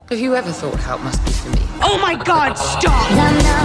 Have you ever thought how it must be for me? Oh my God, stop!